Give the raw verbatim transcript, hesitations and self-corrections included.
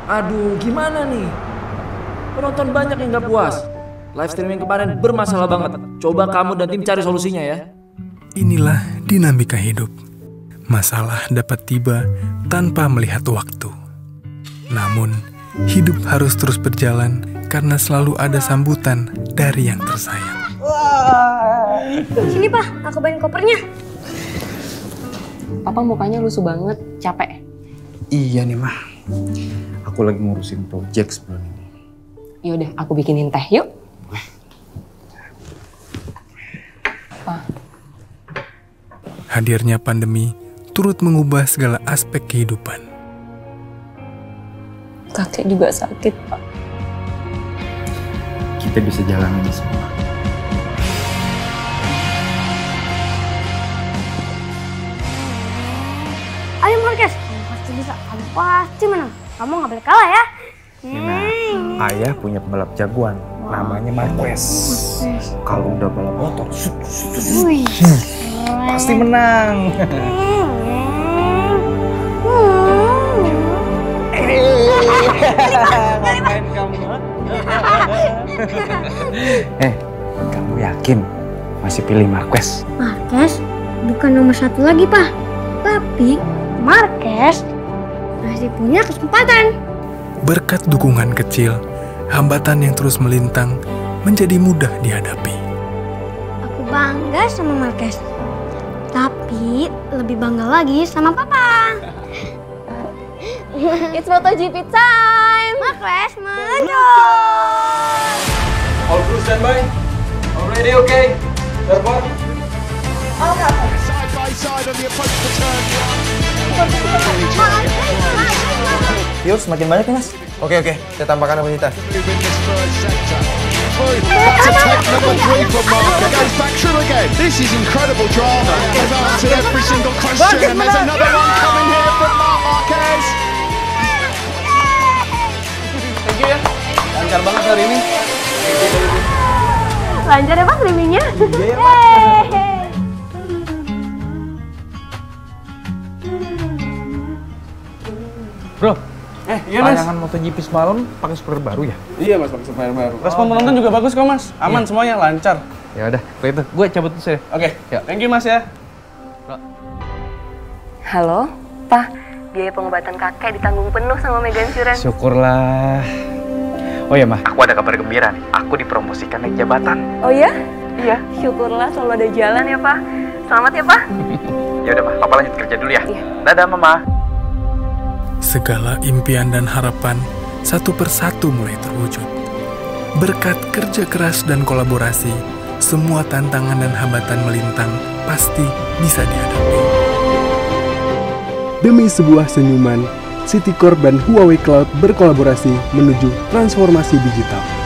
Aduh, gimana nih? Penonton banyak yang gak puas. Live streaming kemarin bermasalah banget. Coba kamu dan tim cari solusinya ya. Inilah dinamika hidup. Masalah dapat tiba tanpa melihat waktu. Namun, hidup harus terus berjalan karena selalu ada sambutan dari yang tersayang. Sini, Pak, aku bawain kopernya. Papa mukanya lusuh banget, capek. Iya nih, Mah. Aku lagi ngurusin project sebulan ini. Yaudah, aku bikinin teh, yuk. Pa. Hadirnya pandemi turut mengubah segala aspek kehidupan. Kakek juga sakit, Pak. Kita bisa jalan ini semua. Ayo Marques, kamu pasti bisa, kamu pasti menang. Kamu nggak boleh kalah ya. Nah, ayah punya pembalap jagoan, namanya Marquez. Kalau udah balap motor, Wih. pasti menang. Ngapain kamu? Eh, kamu yakin masih pilih Marquez? Marques bukan nomor satu lagi, Pak. Tapi Marques masih punya kesempatan. Berkat dukungan kecil, hambatan yang terus melintang menjadi mudah dihadapi. Aku bangga sama Marques. Tapi lebih bangga lagi sama Papa. It's MotoGP time! Marques maju! All crew standby. Already okay? Therefore. Side by side on the approach to turn Yuk, semakin banyak nih, Mas. Oke, oke. Saya tambahkan apa kita? to take number three from Marquez. Goes back through again. This is incredible drama. They've answered every single question, and there's another one coming here from Marc Marquez. Thank you ya. Lancar banget hari ini. Lancar ya Pak streamingnya? Bro, Eh, iya mas. tayangan MotoGP semalam pakai spoiler baru ya? Iya mas, pakai supplier baru. Respon penonton juga bagus kok mas, aman semuanya, lancar. Ya udah, gue itu. Gue cabut dulu ya. Oke, Ya. thank you mas ya. Halo, Pa. Biaya pengobatan kakek ditanggung penuh sama Mega Insurance. Syukurlah. Oh ya, Mah. Aku ada kabar gembira nih. Aku dipromosikan naik jabatan. Oh ya? Iya. Syukurlah selalu ada jalan ya, Pa. Selamat ya, Pa. Ya udah, Mah. Papa lanjut kerja dulu ya. Iya. Dadah, Mama. Segala impian dan harapan satu persatu mulai terwujud. Berkat kerja keras dan kolaborasi, semua tantangan dan hambatan melintang pasti bisa dihadapi. Demi sebuah senyuman, Citicorp dan Huawei Cloud berkolaborasi menuju transformasi digital.